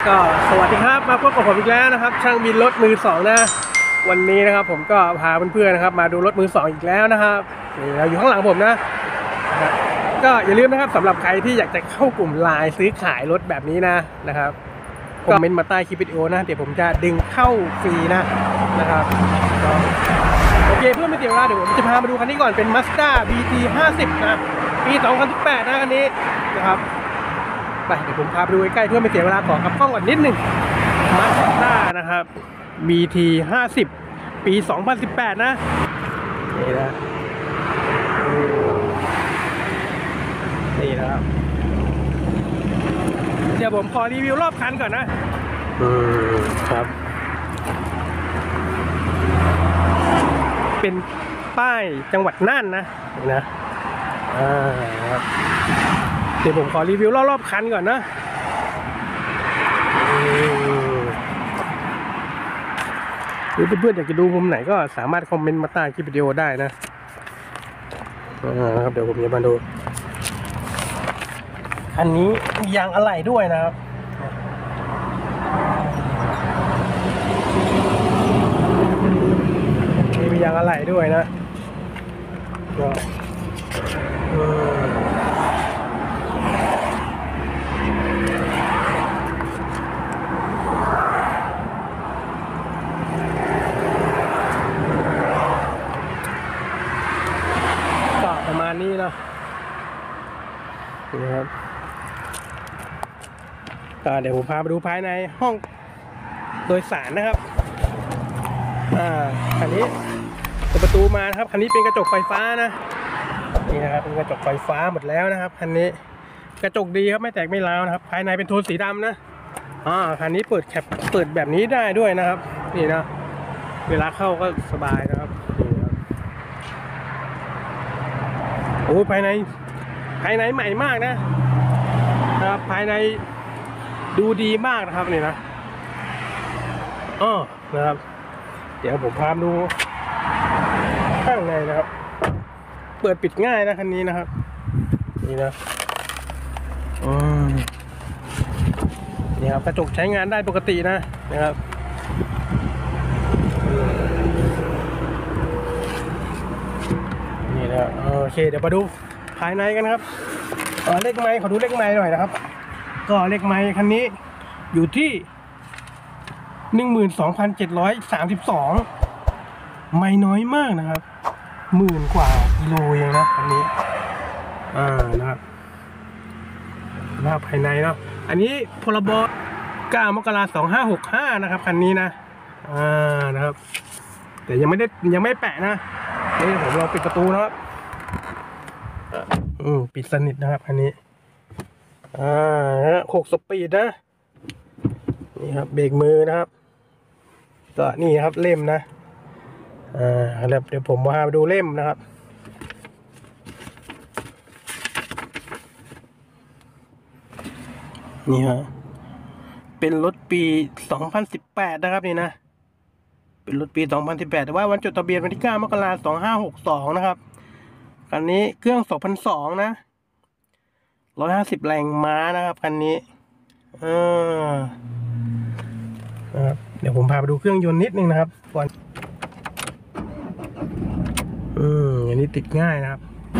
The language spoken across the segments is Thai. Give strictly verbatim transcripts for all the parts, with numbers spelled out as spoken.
ก็สวัสดีครับมาพบกับผมอีกแล้วนะครับช่างบินรถมือสองนะวันนี้นะครับผมก็พาเพื่อนๆนะครับมาดูรถมือสองอีกแล้วนะครับนี่เราอยู่ข้างหลังผมนะก็อย่าลืมนะครับสำหรับใครที่อยากจะเข้ากลุ่มไลน์ซื้อขายรถแบบนี้นะนะครับคอมเมนต์มาใต้คลิปวิดีโอนะเดี๋ยวผมจะดึงเข้าฟรีนะนะครับโอเคเพื่อไม่เสียเวลาเดี๋ยวผมจะพามาดูคันนี้ก่อนเป็น Mazda บี ที ห้าสิบนะปีสองพันสิบแปดนะคันนี้นะครับไปเดี๋ยวผมพาไปดูใกล้ๆเพื่อไม่เสียเวลาขอกับกล้องก่อนนิดหนึ่ง Mazda นะครับ บี ที ห้าสิบ ปีสองพันสิบแปดนะนี่นะนี่นะครับเดี๋ยวผมขอรีวิวรอบคันก่อนนะอืมครับเป็นป้ายจังหวัดน่านนะนี่นะอ่าครับเดี๋ยวผมขอรีวิวรอบๆคันก่อนนะหรือเพื่อนๆอยากจะดูมุมไหนก็สามารถคอมเมนต์มาใต้คลิปวิดีโอได้นะนะครับเดี๋ยวผมจะมาดูอันนี้มียางอะไหล่ด้วยนะครับมียางอะไหล่ด้วยนะก็ประมาณนี้นะนี่ครับเดี๋ยวผมพาไปดูภายในห้องโดยสารนะครับอ่าคันนี้เปิดประตูมานะครับคันนี้เป็นกระจกไฟฟ้านะนี่นะครับเป็นกระจกไฟฟ้าหมดแล้วนะครับคันนี้กระจกดีครับไม่แตกไม่ร้าวนะครับภายในเป็นโทนสีดำนะอ่าคันนี้เปิดแคปเปิดแบบนี้ได้ด้วยนะครับนี่นะเวลาเข้าก็สบายนะครับนี่ครับโอ้ภายในภายในใหม่มากนะนะครับภายในดูดีมากนะครับนี่นะอ๋อนะครับเดี๋ยวผมพาดูข้างในนะครับเปิดปิดง่ายนะคันนี้นะครับนี่นะอืมนี่ครับกระจกใช้งานได้ปกตินะนะครับนี่นะโอเคเดี๋ยวมาดูภายในกันครับเออเลขไมค์ขอดูเลขไมค์หน่อยนะครับก็เลขไมค์คันนี้อยู่ที่หนึ่งหมื่นสองพันเจ็ดร้อยสามสิบสองไม่น้อยมากนะครับหมื่นกว่ากิโลเองนะอันนี้อ่านะครับหน้าภายในเนาะอันนี้พรบเก้ามกราคมสองห้าหกห้านะครับคันนี้นะอ่านะครับแต่ยังไม่ได้ยังไม่แปะนะนี่ผมลองปิดประตูนะครับอืมปิดสนิทนะครับคันนี้อ่าหกสปีดนะนี่ครับเบรกมือนะครับก็นี่ครับเล่มนะอ่าแล้วเดี๋ยวผมพาไปดูเล่มนะครับนี่ฮะเป็นรถปีสองพันสิบแปดนะครับนี่นะเป็นรถปีสองพันสิบแปดแต่ว่าวันจดทะเบียนวันที่เก้ามกราคมสองห้าหกสองนะครับคันนี้เครื่องสองพันสองนะร้อยห้าสิบแรงม้านะครับคันนี้เออนะครับเดี๋ยวผมพาไปดูเครื่องยนต์นิดนึงนะครับก่อนอืมอันนี้ติดง่ายนะครับ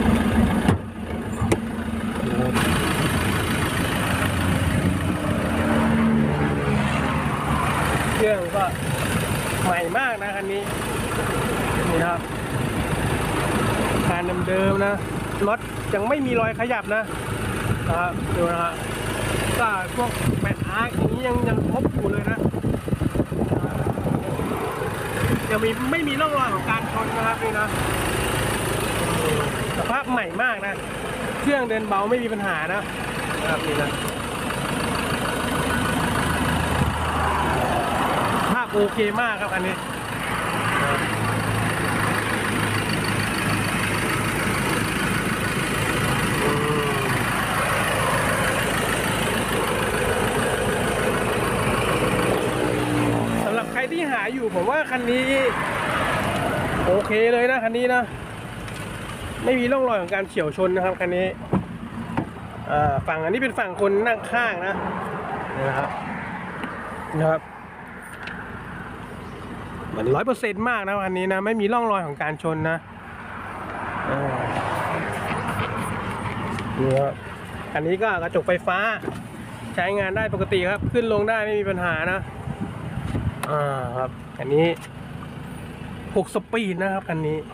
เครื่องก็ใหม่มากนะคันนี้นี่ครับการเดิมๆนะรถยังไม่มีรอยขยับนะนะครับดูนะฮะก็พวกแปดอาร์อย่างนี้ยังยังครบอยู่เลยนะยังมีไม่มีร่องรอยของการชนนะครับนี่นะสภาพใหม่มากนะเครื่องเดินเบาไม่มีปัญหานะนะครับนี่นะภาพโอเคมากครับอันนี้สำหรับใครที่หาอยู่ผมว่าคันนี้โอเคเลยนะคันนี้นะไม่มีร่องรอยของการเฉี่ยวชนนะครับคันนี้ ฝั่งอันนี้เป็นฝั่งคนนั่งข้างนะนี่นะครับนะครับมันร้อยเปอร์เซ็นต์มากนะคันนี้นะไม่มีร่องรอยของการชนนะนี่ครับอันนี้ก็กระจกไฟฟ้าใช้งานได้ปกติครับขึ้นลงได้ไม่มีปัญหานะอ่าครับอันนี้หกสปีดนะครับคันนี้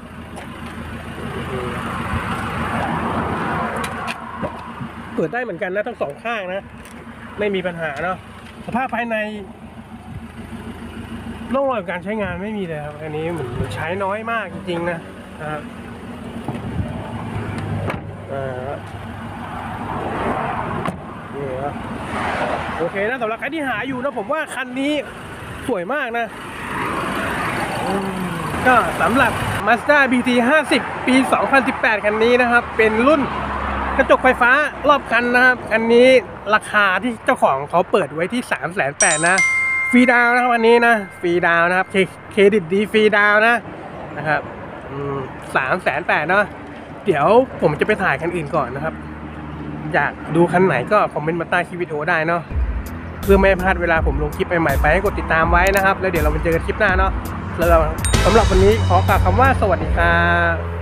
เปิดได้เหมือนกันนะทั้งสองข้างนะไม่มีปัญหาเนาะสภาพภายในร่องรอยการใช้งานไม่มีเลยครับอันนี้เหมือนใช้น้อยมากจริงๆนะนะครับอ่านี่ครับโอเคนะสำหรับใครที่หาอยู่นะผมว่าคันนี้สวยมากนะก็สำหรับ Mazda บี ที ห้าสิบ ปี สองพันสิบแปด คันนี้นะครับเป็นรุ่นกระจกไฟฟ้ารอบคันนะครับอันนี้ราคาที่เจ้าของเขาเปิดไว้ที่ สามแสนแปดหมื่น นะฟรีดาวนะครับวันนี้นะฟรีดาวนะครับเครดิตดีฟรีดาวนะนะครับสามแสนแปดเนาะเดี๋ยวผมจะไปถ่ายคันอื่นก่อนนะครับอยากดูคันไหนก็คอมเมนต์มาใต้คลิปวิดีโอได้เนาะเพื่อไม่พลาดเวลาผมลงคลิปใหม่ๆไปให้กดติดตามไว้นะครับแล้วเดี๋ยวเราไปเจอกันคลิปหน้าเนาะแล้วสำหรับวันนี้ขอกล่าวคำว่าสวัสดีครับ